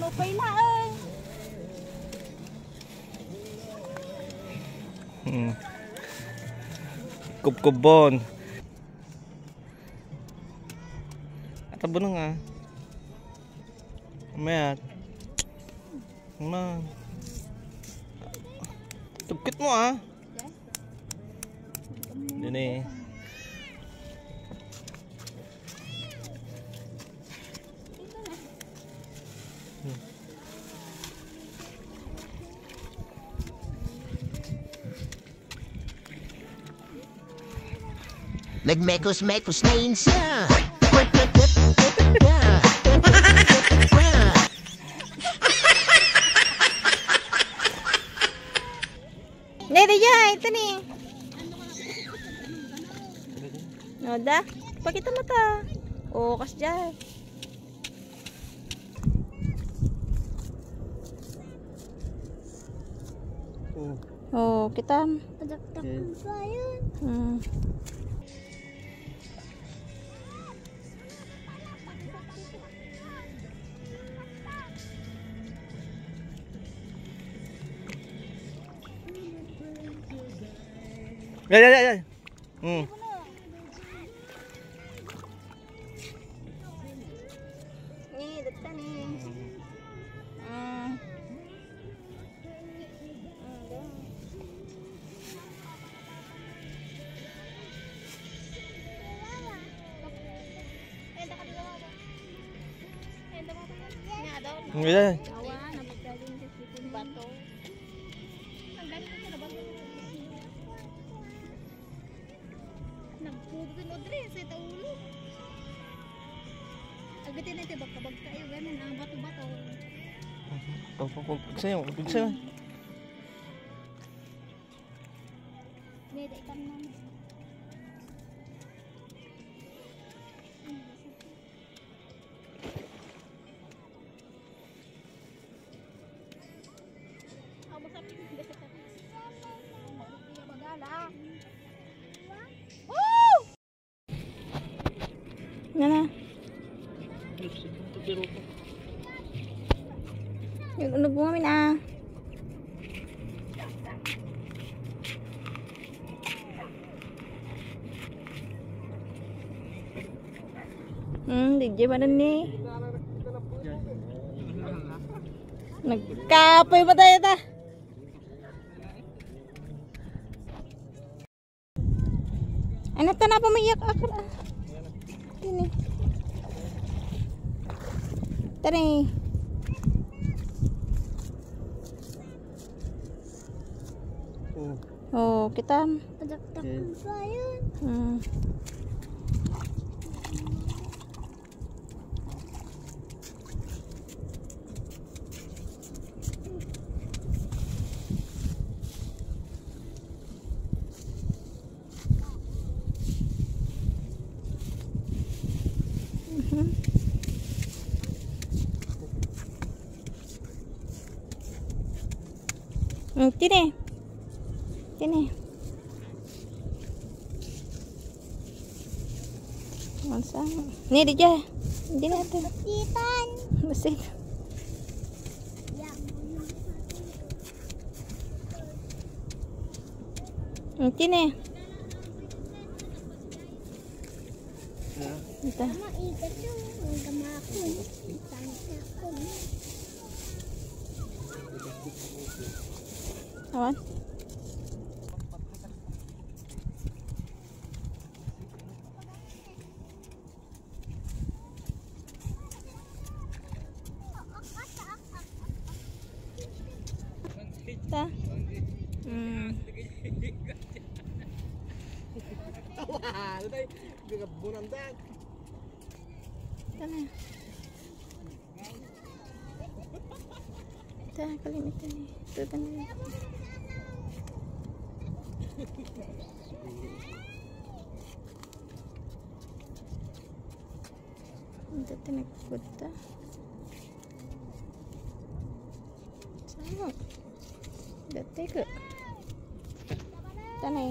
mo pa'y laang. Kubon. Atabo na nga. Mayat. Man. Tugkit mo ah. Dini. Nagmekos na insa. Nede jay, ito ni. Noda, pakita mata. Oh, kas jay. Oh, kita. Ya. Nih, dekat nih. Ya. Agad natin baka-bag kayo ganun ang bato-bato. Pagsayo. Nede ikan naman. Ako sa pin. Bagala. Woo! Nana. Yung unog mo kami na. DJ ba ni? Nagkapoy ba tayo ta? Ano ta na pumiyak ako? Ini. Tani. Oh, kita. Sini. Masa? Nih dia. Ini ada. Ikan. Mesin. Sini. Kita. Awan. Ta. Wah, itu tadi kebunan dan. Sana. Ta, kalimitan ni. Ito tani. Ito tinagpunta. Sama. Dati ke. Tanay.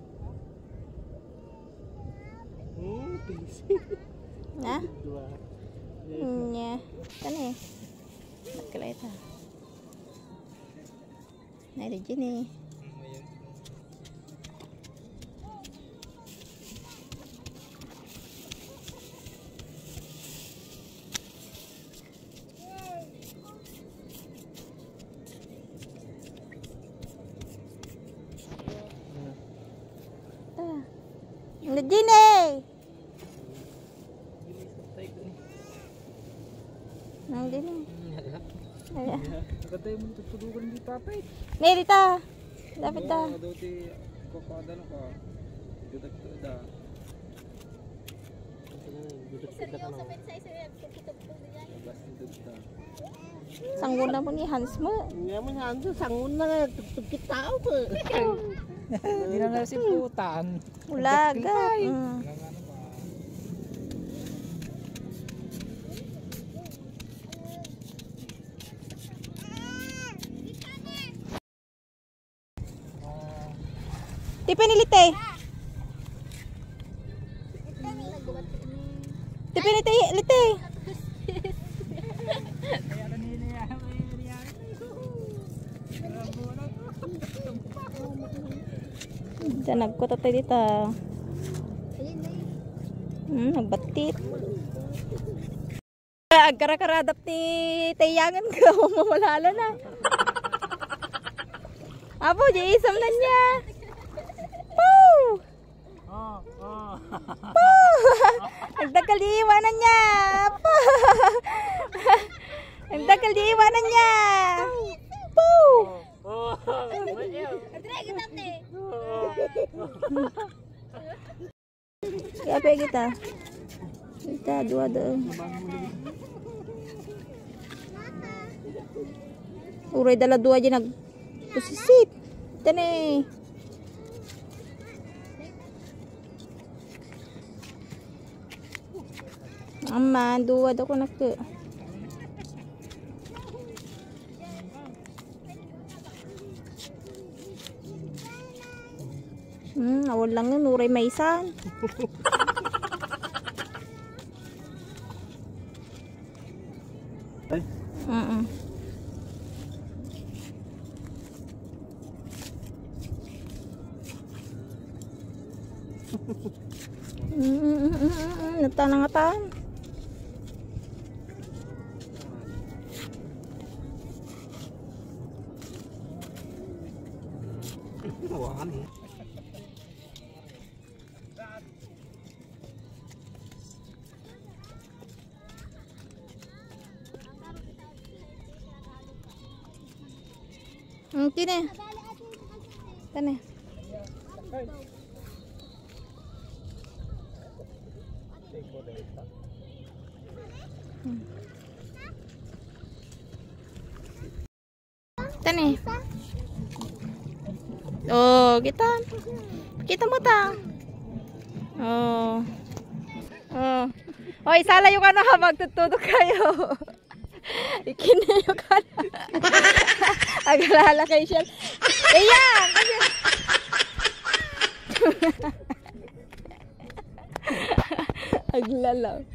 Please. Nah. Nya. Tani. Nakala ita. Nah, di sini. Di sini. Nang sini. Ayan. Katay mo tutudugan di papay. Nih, Rita. Dapat ta. Doti kokodan ko. Dudak da. Sanggun na po ni Hans mo. Nga man hanto sangun na tugtugkit tao ko. Hindi na nasiputan. Ulaga. Tipe ni Lite. Tipe ni Lite. Diyan nagkutot tayo dito. Nagbatit. Agkara-karadap ni Tayangan ko. Mawalala na. Apo, di isam na niya. Poo! Poo! Nagdagal di iwanan niya. Poo! Nagdagal di iwanan niya. Poo! Apa kita? Kita dua deh. Uray dala dua aja nagpusisit. Tani. Amma dua daw ko nagke. Awal lang yun, uray maisan. Ay? Natanang-atan. Wah, nih. Sini. Sini. Sini. Oh, kita mo ta. Oh. Oh. Oy, sala yung ano ha, magtutudok kayo. Ikinayo ka na. Agalala kayo siya. Ayan! Aglalaw.